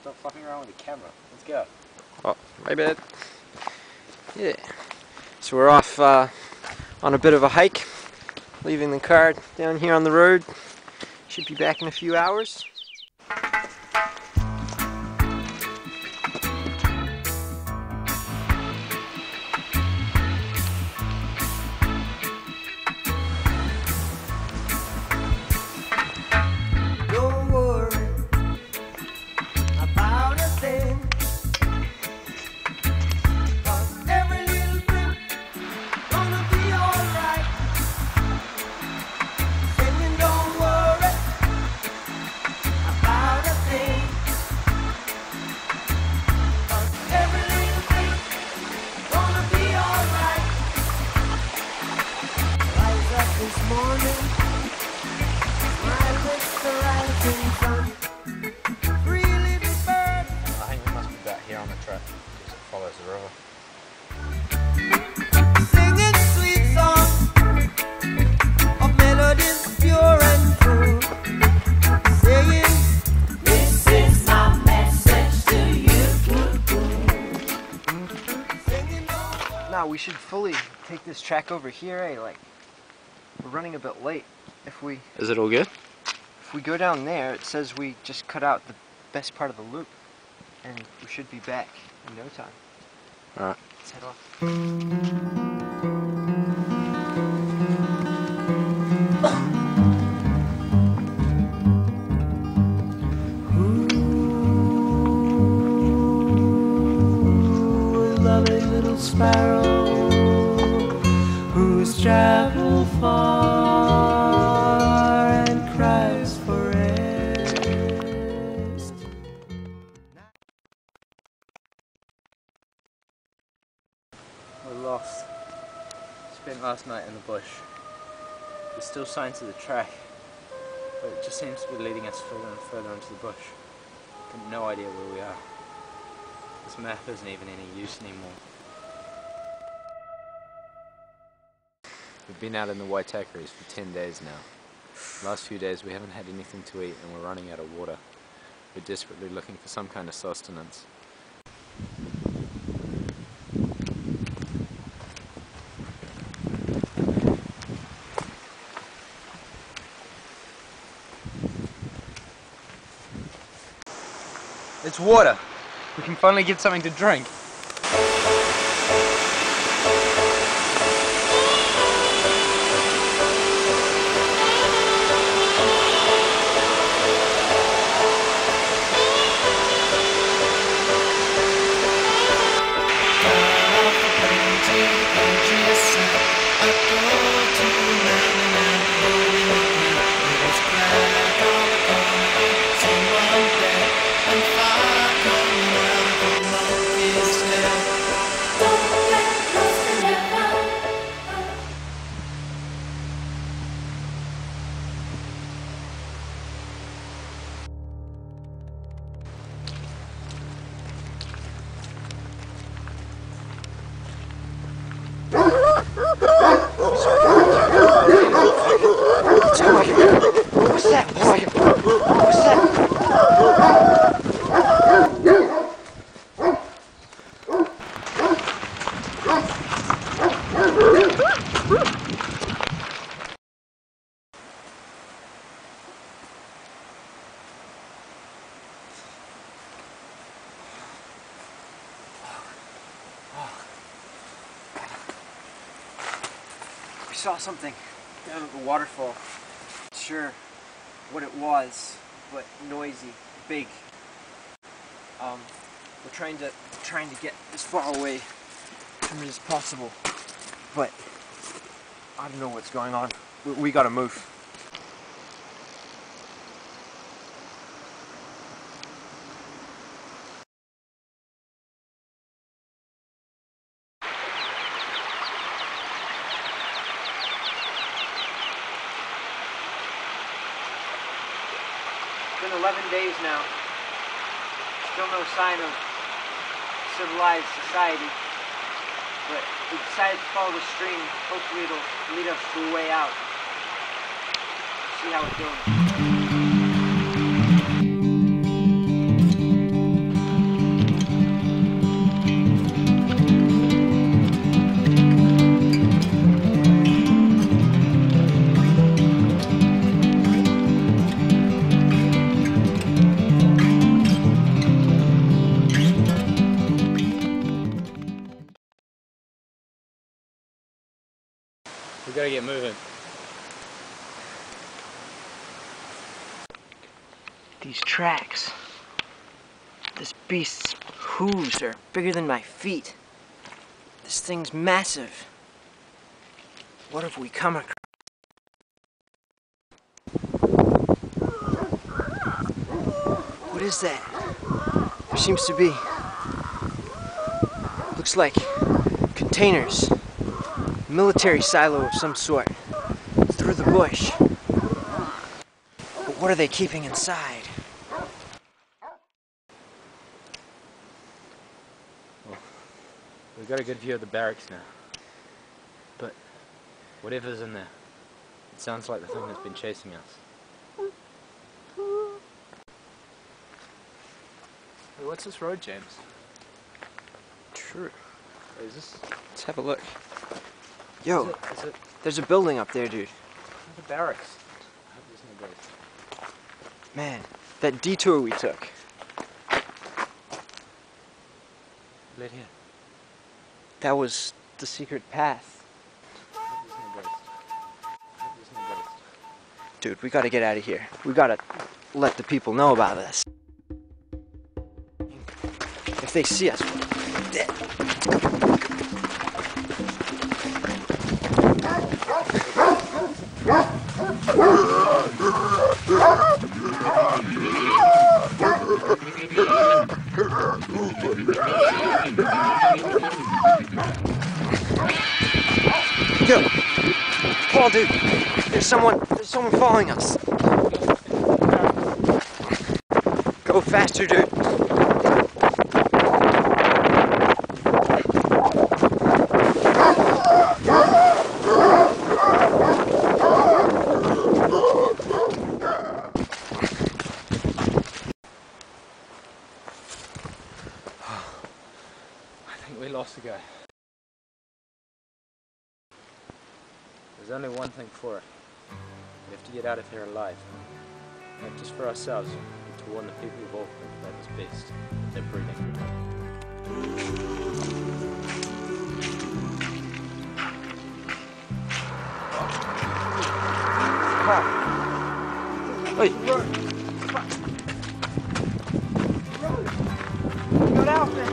Stop fucking around with the camera. Let's go. Oh, my bad. Yeah. So we're off on a bit of a hike, leaving the car down here on the road. Should be back in a few hours. This morning, my lips are rising from 3 little birds. I think we must be back here on the track because it follows the river. Singing sweet songs of melodies pure and true, saying, this is my message to you. Now we should fully take this track over here, eh? Like, we're running a bit late. Is it all good? If we go down there, it says we just cut out the best part of the loop, and we should be back in no time. Alright. Let's head off. Ooh, lovely little sparrow who's traveled far and cries for rest. We're lost. Spent last night in the bush. There's still signs of the track, but it just seems to be leading us further and further into the bush. Got no idea where we are. This map isn't even any use anymore. We've been out in the Waitakeres for 10 days now. Last few days we haven't had anything to eat and we're running out of water. We're desperately looking for some kind of sustenance. It's water! We can finally get something to drink. What's that, boy? What's that? We saw something down at the waterfall. Not sure what it was, but noisy, big. We're trying to get as far away from it as possible, but I don't know what's going on. We gotta move. It's been 11 days now. Still no sign of civilized society. But we decided to follow the stream. Hopefully it'll lead us to a way out. See how it goes. We gotta get moving. These tracks. This beast's hooves are bigger than my feet. This thing's massive. What have we come across? What is that? There seems to be... looks like containers. Military silo of some sort. Through the bush. But what are they keeping inside? Well, we've got a good view of the barracks now. But whatever's in there, it sounds like the thing that's been chasing us. Hey, what's this road, James? True. Is this Let's have a look. Yo, is it there's a building up there, dude. the barracks? I hope there's no base. Man, that detour we took. Led here. That was the secret path. I hope there's no ghost. I hope there's no ghost. Dude, we gotta get out of here. We gotta let the people know about this. If they see us, we're dead. Yo, Paul, dude, there's someone following us. Go faster, dude. I think we lost the guy. There's only one thing for it. We have to get out of here alive. Not just for ourselves, but to warn the people of Auckland about this beast. They're breeding. Oi. Got out there.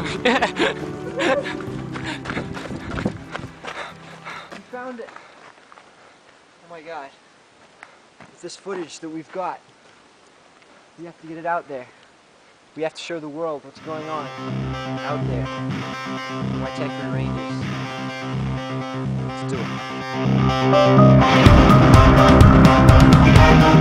We found it. Oh my god. With this footage that we've got, we have to get it out there. We have to show the world what's going on out there. Waitakere Ranges. Let's do it.